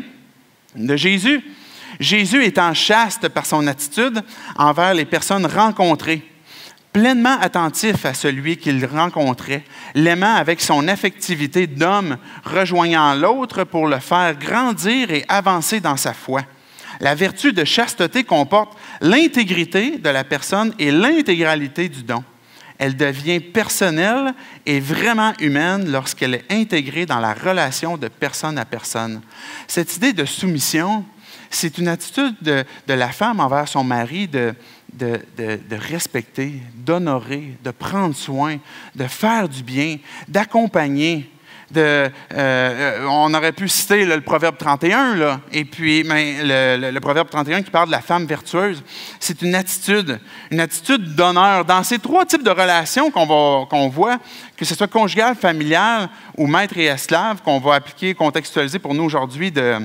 de Jésus. Jésus étant chaste par son attitude envers les personnes rencontrées, pleinement attentif à celui qu'il rencontrait, l'aimant avec son affectivité d'homme, rejoignant l'autre pour le faire grandir et avancer dans sa foi. La vertu de chasteté comporte l'intégrité de la personne et l'intégralité du don. Elle devient personnelle et vraiment humaine lorsqu'elle est intégrée dans la relation de personne à personne. Cette idée de soumission, c'est une attitude de, de la femme envers son mari de, de, de, de respecter, d'honorer, de prendre soin, de faire du bien, d'accompagner. De, euh, on aurait pu citer là, le Proverbe trente et un, là, et puis mais le, le, le Proverbe trente et un qui parle de la femme vertueuse. C'est une attitude, une attitude d'honneur. Dans ces trois types de relations qu'on va, qu'on voit, que ce soit conjugale, familiale ou maître et esclave, qu'on va appliquer, contextualiser pour nous aujourd'hui de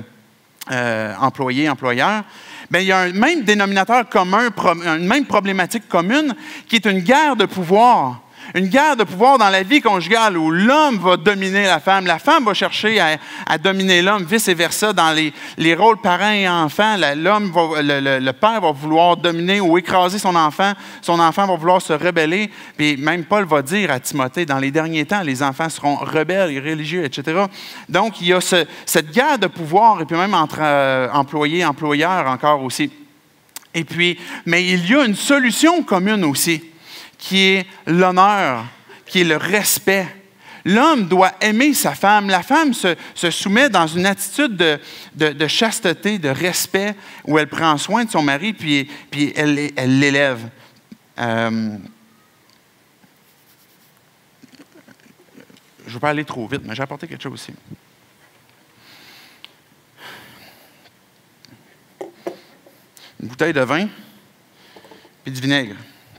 euh, employé, employeur, bien, il y a un même dénominateur commun, une même problématique commune, qui est une guerre de pouvoir. Une guerre de pouvoir dans la vie conjugale où l'homme va dominer la femme, la femme va chercher à, à dominer l'homme, vice-versa, dans les, les rôles parents et enfants. L'homme va, le, le, le père va vouloir dominer ou écraser son enfant, son enfant va vouloir se rebeller. Puis même Paul va dire à Timothée, dans les derniers temps, les enfants seront rebelles, irréligieux, et cetera. Donc, il y a ce, cette guerre de pouvoir, et puis même entre euh, employés et employeurs encore aussi. Et puis, mais il y a une solution commune aussi, qui est l'honneur, qui est le respect. L'homme doit aimer sa femme. La femme se, se soumet dans une attitude de, de, de chasteté, de respect, où elle prend soin de son mari, puis, puis elle, elle l'élève. Euh, je ne veux pas aller trop vite, mais j'ai apporté quelque chose aussi. Une bouteille de vin, puis du vinaigre.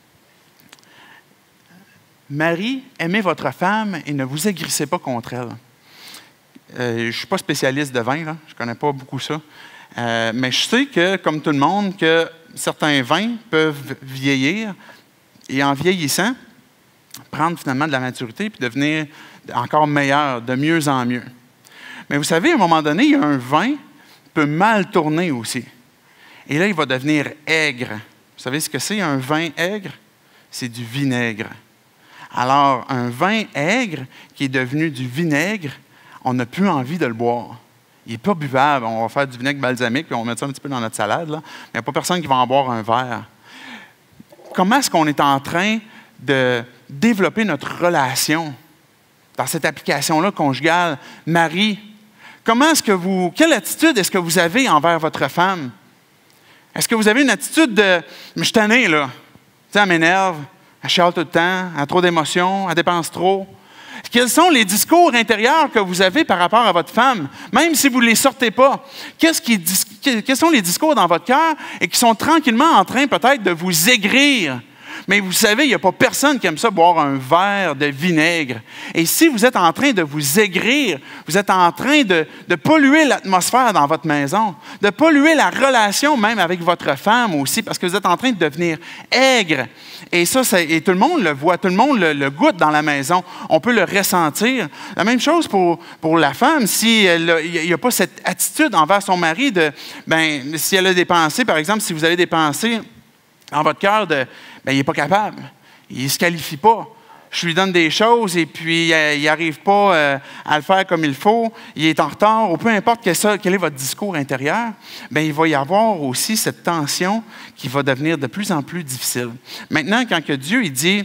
Marie, aimez votre femme et ne vous aigrissez pas contre elle. Euh, je ne suis pas spécialiste de vin, là. Je ne connais pas beaucoup ça. Euh, mais je sais que, comme tout le monde, que certains vins peuvent vieillir et en vieillissant, prendre finalement de la maturité puis devenir encore meilleur, de mieux en mieux. Mais vous savez, à un moment donné, il y a un vin qui peut mal tourner aussi. Et là, il va devenir aigre. Vous savez ce que c'est, un vin aigre? C'est du vinaigre. Alors, un vin aigre qui est devenu du vinaigre, on n'a plus envie de le boire. Il n'est pas buvable. On va faire du vinaigre balsamique, puis on va mettre ça un petit peu dans notre salade, là. Mais il n'y a pas personne qui va en boire un verre. Comment est-ce qu'on est en train de développer notre relation dans cette application-là conjugale? Marie, comment est-ce que vous, quelle attitude est-ce que vous avez envers votre femme? Est-ce que vous avez une attitude de « je suis tanné, là, tu sais, elle m'énerve, elle chiale tout le temps, elle a trop d'émotions, elle dépense trop ». Quels sont les discours intérieurs que vous avez par rapport à votre femme, même si vous ne les sortez pas? Qu'est-ce qui, quels sont les discours dans votre cœur et qui sont tranquillement en train peut-être de vous aigrir? Mais vous savez, il n'y a pas personne qui aime ça boire un verre de vinaigre. Et si vous êtes en train de vous aigrir, vous êtes en train de, de polluer l'atmosphère dans votre maison, de polluer la relation même avec votre femme aussi, parce que vous êtes en train de devenir aigre. Et ça, ça et tout le monde le voit, tout le monde le, le goûte dans la maison. On peut le ressentir. La même chose pour, pour la femme, si elle il n'y a pas cette attitude envers son mari de, ben, si elle a des pensées, par exemple, si vous avez des pensées dans votre cœur de, ben, il n'est pas capable, il ne se qualifie pas. Je lui donne des choses et puis il n'arrive pas euh, à le faire comme il faut, il est en retard, ou peu importe quel, ça, quel est votre discours intérieur, bien, il va y avoir aussi cette tension qui va devenir de plus en plus difficile. Maintenant, quand que Dieu il dit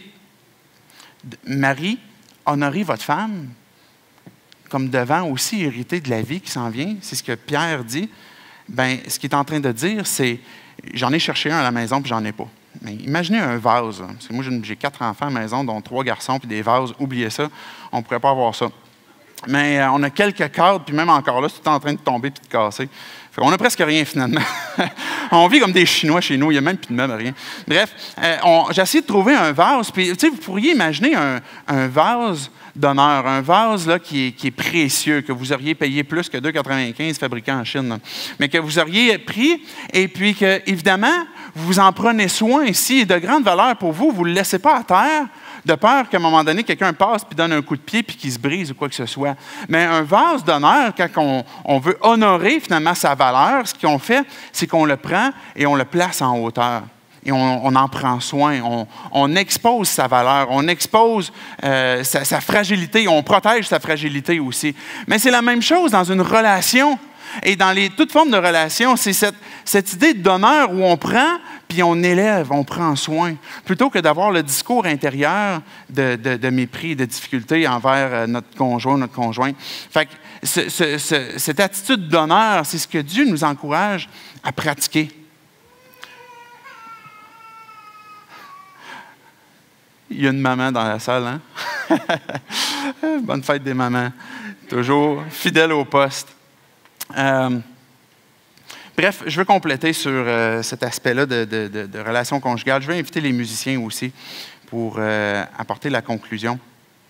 « Marie, honorez votre femme », comme devant aussi hériter de la vie qui s'en vient, c'est ce que Pierre dit, bien, ce qu'il est en train de dire, c'est « J'en ai cherché un à la maison puis j'en ai pas ». Mais imaginez un vase. Parce que moi, j'ai quatre enfants à la maison, dont trois garçons, puis des vases. Oubliez ça, on ne pourrait pas avoir ça. Mais euh, on a quelques cadres, puis même encore là, c'est tout en train de tomber puis de casser. On n'a presque rien, finalement. On vit comme des Chinois chez nous, il n'y a même plus de meubles, rien. Bref, euh, j'ai essayé de trouver un vase. Puis, tu sais, vous pourriez imaginer un, un vase d'honneur, un vase là, qui, est, qui est précieux, que vous auriez payé plus que deux virgule quatre-vingt-quinze fabriqué en Chine, là. Mais que vous auriez pris, et puis que, évidemment, vous en prenez soin ici, de grande valeur pour vous, vous ne le laissez pas à terre, de peur qu'à un moment donné, quelqu'un passe puis donne un coup de pied puis qu'il se brise ou quoi que ce soit. Mais un vase d'honneur, quand on, on veut honorer finalement sa valeur, ce qu'on fait, c'est qu'on le prend et on le place en hauteur. Et on, on en prend soin, on, on expose sa valeur, on expose euh, sa, sa fragilité, on protège sa fragilité aussi. Mais c'est la même chose dans une relation. Et dans les, toute forme de relation, c'est cette, cette idée d'honneur où on prend puis on élève, on prend soin, plutôt que d'avoir le discours intérieur de, de, de mépris, de difficulté envers notre conjoint, notre conjointe. Fait que ce, ce, ce, cette attitude d'honneur, c'est ce que Dieu nous encourage à pratiquer. Il y a une maman dans la salle, hein? Bonne fête des mamans. Toujours fidèle au poste. Euh, bref, je veux compléter sur euh, cet aspect-là de, de, de, de relation conjugale. Je vais inviter les musiciens aussi pour euh, apporter la conclusion.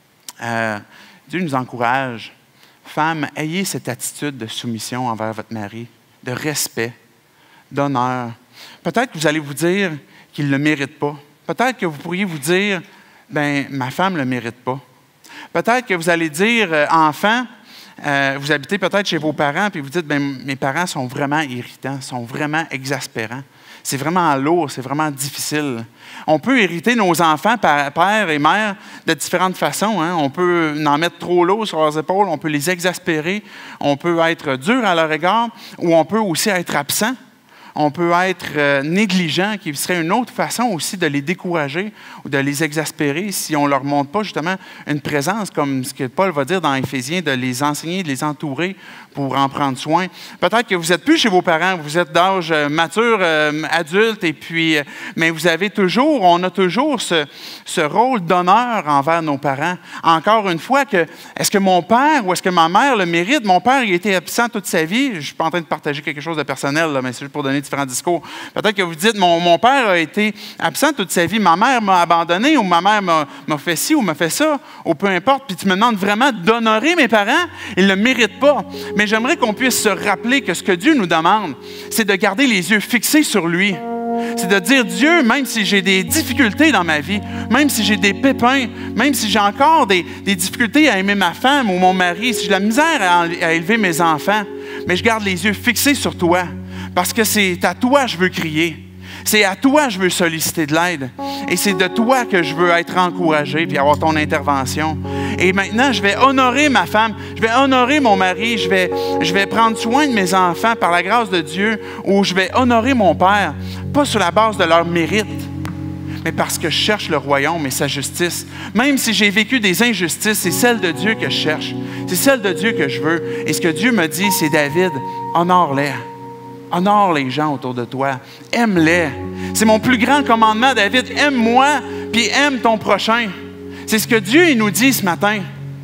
Euh, Dieu nous encourage. Femmes, ayez cette attitude de soumission envers votre mari, de respect, d'honneur. Peut-être que vous allez vous dire qu'il ne le mérite pas. Peut-être que vous pourriez vous dire, bien, ma femme ne le mérite pas. Peut-être que vous allez dire, euh, enfant, euh, vous habitez peut-être chez vos parents, puis vous dites, bien, mes parents sont vraiment irritants, sont vraiment exaspérants. C'est vraiment lourd, c'est vraiment difficile. On peut hériter nos enfants, père et mère, de différentes façons, hein. On peut en mettre trop lourd sur leurs épaules, on peut les exaspérer, on peut être dur à leur égard, ou on peut aussi être absent. On peut être euh, négligent, qui serait une autre façon aussi de les décourager ou de les exaspérer si on ne leur montre pas justement une présence, comme ce que Paul va dire dans Éphésiens, de les enseigner, de les entourer pour en prendre soin. Peut-être que vous n'êtes plus chez vos parents, vous êtes d'âge mature, euh, adulte, et puis, euh, mais vous avez toujours, on a toujours ce, ce rôle d'honneur envers nos parents. Encore une fois, que, est-ce que mon père ou est-ce que ma mère le mérite? Mon père, il a été absent toute sa vie. Je ne suis pas en train de partager quelque chose de personnel, là, mais c'est juste pour donner différents discours. Peut-être que vous dites, mon, mon père a été absent toute sa vie, ma mère m'a abandonné, ou ma mère m'a, m'a fait ci, ou m'a fait ça, ou peu importe, puis tu me demandes vraiment d'honorer mes parents, ils ne le méritent pas. Mais j'aimerais qu'on puisse se rappeler que ce que Dieu nous demande, c'est de garder les yeux fixés sur lui. C'est de dire, Dieu, même si j'ai des difficultés dans ma vie, même si j'ai des pépins, même si j'ai encore des, des difficultés à aimer ma femme ou mon mari, si j'ai de la misère à, à élever mes enfants, mais je garde les yeux fixés sur toi. Parce que c'est à toi que je veux crier. C'est à toi que je veux solliciter de l'aide. Et c'est de toi que je veux être encouragé puis avoir ton intervention. Et maintenant, je vais honorer ma femme, je vais honorer mon mari, je vais, je vais prendre soin de mes enfants par la grâce de Dieu, ou je vais honorer mon père, pas sur la base de leur mérite, mais parce que je cherche le royaume et sa justice. Même si j'ai vécu des injustices, c'est celle de Dieu que je cherche. C'est celle de Dieu que je veux. Et ce que Dieu me dit, c'est David, honore-les. Honore les gens autour de toi. Aime-les. C'est mon plus grand commandement, David. Aime-moi, puis aime ton prochain. C'est ce que Dieu il nous dit ce matin.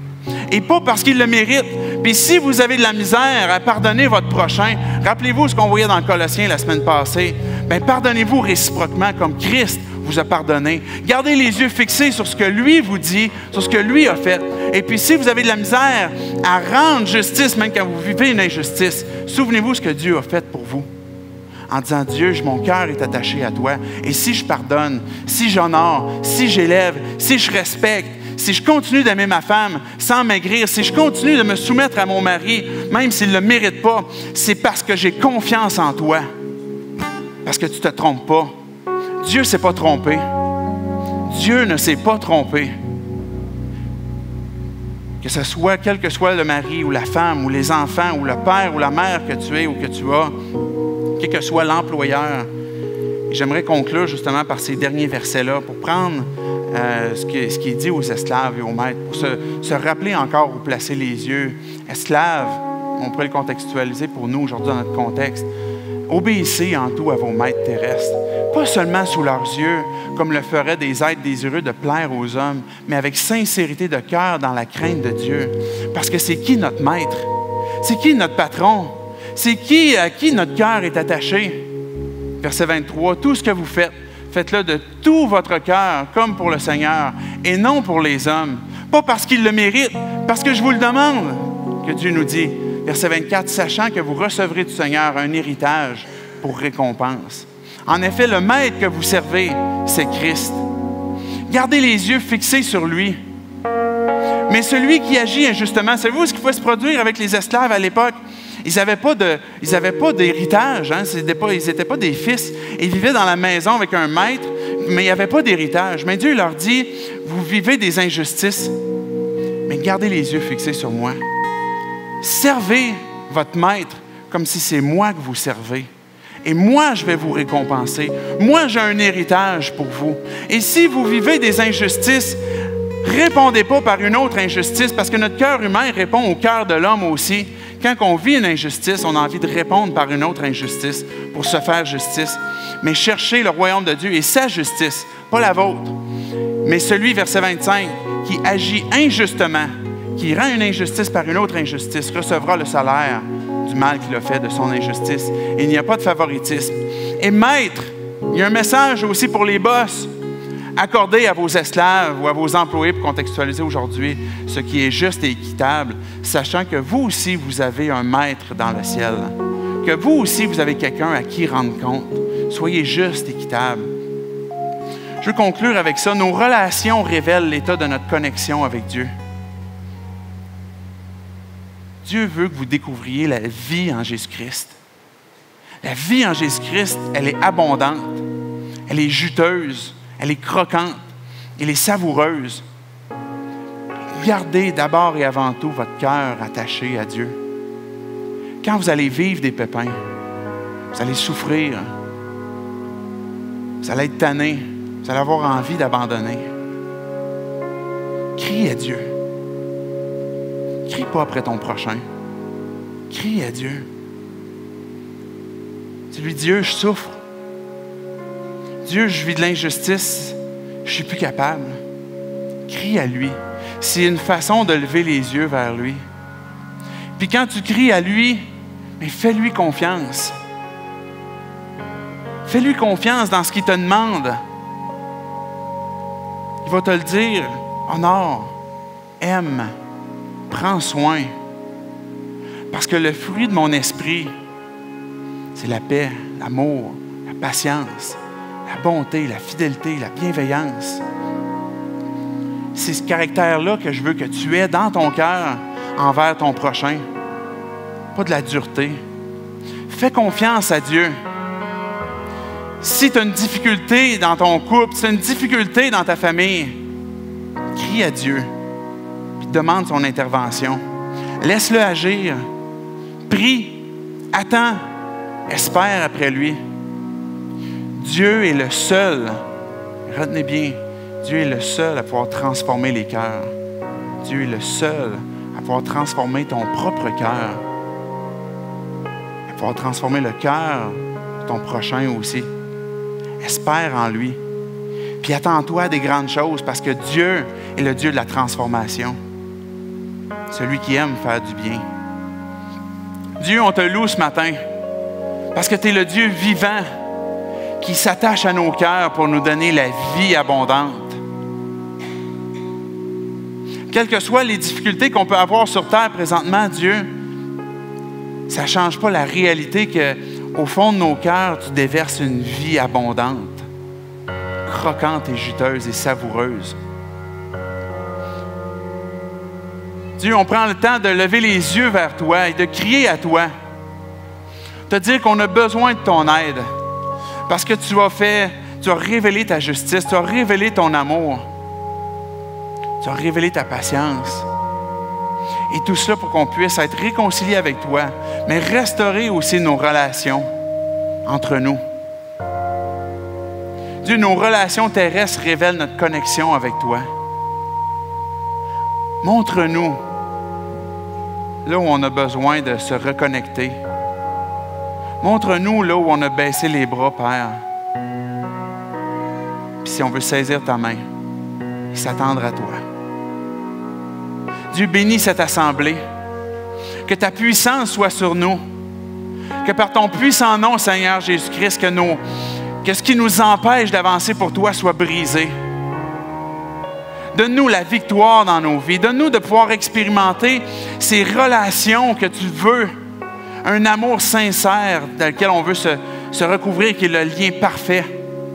Et pas parce qu'il le mérite. Puis si vous avez de la misère à pardonner votre prochain, rappelez-vous ce qu'on voyait dans le Colossiens la semaine passée. Bien, pardonnez-vous réciproquement comme Christ vous a pardonné. Gardez les yeux fixés sur ce que lui vous dit, sur ce que lui a fait. Et puis si vous avez de la misère à rendre justice, même quand vous vivez une injustice, souvenez-vous ce que Dieu a fait pour vous. En disant, Dieu, mon cœur est attaché à toi. Et si je pardonne, si j'honore, si j'élève, si je respecte, si je continue d'aimer ma femme sans maigrir, si je continue de me soumettre à mon mari, même s'il ne le mérite pas, c'est parce que j'ai confiance en toi. Parce que tu ne te trompes pas. Dieu ne s'est pas trompé. Dieu ne s'est pas trompé. Que ce soit, quel que soit le mari ou la femme ou les enfants ou le père ou la mère que tu es ou que tu as, quel que soit l'employeur. J'aimerais conclure justement par ces derniers versets-là pour prendre euh, ce, qui, ce qui est dit aux esclaves et aux maîtres, pour se, se rappeler encore où placer les yeux. Esclaves, on pourrait le contextualiser pour nous aujourd'hui dans notre contexte. Obéissez en tout à vos maîtres terrestres, pas seulement sous leurs yeux, comme le feraient des êtres désireux de plaire aux hommes, mais avec sincérité de cœur dans la crainte de Dieu. Parce que c'est qui notre maître? C'est qui notre patron? C'est qui à qui notre cœur est attaché? Verset vingt-trois, tout ce que vous faites, faites-le de tout votre cœur, comme pour le Seigneur, et non pour les hommes. Pas parce qu'ils le méritent, parce que je vous le demande, que Dieu nous dit. Verset vingt-quatre, sachant que vous recevrez du Seigneur un héritage pour récompense. En effet, le maître que vous servez, c'est Christ. Gardez les yeux fixés sur lui. Mais celui qui agit injustement, savez-vous ce qui pouvait se produire avec les esclaves à l'époque? Ils n'avaient pas de, ils n'avaient pas d'héritage, hein? C'était pas, ils n'étaient pas des fils. Ils vivaient dans la maison avec un maître, mais il n'y avait pas d'héritage. Mais Dieu leur dit, vous vivez des injustices, mais gardez les yeux fixés sur moi. Servez votre maître comme si c'est moi que vous servez. Et moi, je vais vous récompenser. Moi, j'ai un héritage pour vous. Et si vous vivez des injustices, répondez pas par une autre injustice, parce que notre cœur humain répond au cœur de l'homme aussi. Quand on vit une injustice, on a envie de répondre par une autre injustice pour se faire justice. Mais cherchez le royaume de Dieu et sa justice, pas la vôtre. Mais celui, verset vingt-cinq, qui agit injustement, qui rend une injustice par une autre injustice, recevra le salaire du mal qu'il a fait de son injustice. Et il n'y a pas de favoritisme. Et maître, il y a un message aussi pour les boss. Accordez à vos esclaves ou à vos employés, pour contextualiser aujourd'hui, ce qui est juste et équitable, sachant que vous aussi, vous avez un maître dans le ciel. Que vous aussi, vous avez quelqu'un à qui rendre compte. Soyez juste, équitable. Je veux conclure avec ça. Nos relations révèlent l'état de notre connexion avec Dieu. Dieu veut que vous découvriez la vie en Jésus-Christ. La vie en Jésus-Christ, elle est abondante, elle est juteuse, elle est croquante, elle est savoureuse. Gardez d'abord et avant tout votre cœur attaché à Dieu. Quand vous allez vivre des pépins, vous allez souffrir, vous allez être tanné, vous allez avoir envie d'abandonner. Crie à Dieu. Crie pas après ton prochain. Crie à Dieu. Dis-lui, Dieu, je souffre. Dieu, je vis de l'injustice. Je ne suis plus capable. Crie à lui. C'est une façon de lever les yeux vers lui. Puis quand tu cries à lui, mais fais-lui confiance. Fais-lui confiance dans ce qu'il te demande. Il va te le dire. Honore, aime, prends soin. Parce que le fruit de mon esprit, c'est la paix, l'amour, la patience, la bonté, la fidélité, la bienveillance. C'est ce caractère-là que je veux que tu aies dans ton cœur envers ton prochain. Pas de la dureté. Fais confiance à Dieu. Si tu as une difficulté dans ton couple, si tu as une difficulté dans ta famille, crie à Dieu, puis demande son intervention. Laisse-le agir. Prie, attends, espère après lui. Dieu est le seul, retenez bien, Dieu est le seul à pouvoir transformer les cœurs. Dieu est le seul à pouvoir transformer ton propre cœur, à pouvoir transformer le cœur de ton prochain aussi. Espère en lui. Puis attends-toi à des grandes choses parce que Dieu est le Dieu de la transformation. Celui qui aime faire du bien. Dieu, on te loue ce matin parce que tu es le Dieu vivant qui s'attache à nos cœurs pour nous donner la vie abondante. Quelles que soient les difficultés qu'on peut avoir sur terre présentement, Dieu, ça ne change pas la réalité qu'au fond de nos cœurs, tu déverses une vie abondante, croquante et juteuse et savoureuse. Dieu, on prend le temps de lever les yeux vers toi et de crier à toi, te dire qu'on a besoin de ton aide, parce que tu as fait, tu as révélé ta justice, tu as révélé ton amour, tu as révélé ta patience. Et tout cela pour qu'on puisse être réconciliés avec toi, mais restaurer aussi nos relations entre nous. Dieu, nos relations terrestres révèlent notre connexion avec toi. Montre-nous là où on a besoin de se reconnecter. Montre-nous là où on a baissé les bras, Père. Puis si on veut saisir ta main et s'attendre à toi. Dieu, bénis cette assemblée. Que ta puissance soit sur nous. Que par ton puissant nom, Seigneur Jésus-Christ, que, nos, que ce qui nous empêche d'avancer pour toi soit brisé. Donne-nous la victoire dans nos vies. Donne-nous de pouvoir expérimenter ces relations que tu veux. Un amour sincère dans lequel on veut se, se recouvrir, qui est le lien parfait.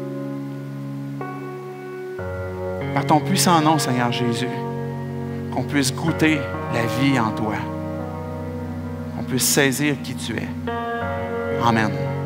Par ton puissant nom, Seigneur Jésus, qu'on puisse goûter la vie en toi. Qu'on puisse saisir qui tu es. Amen.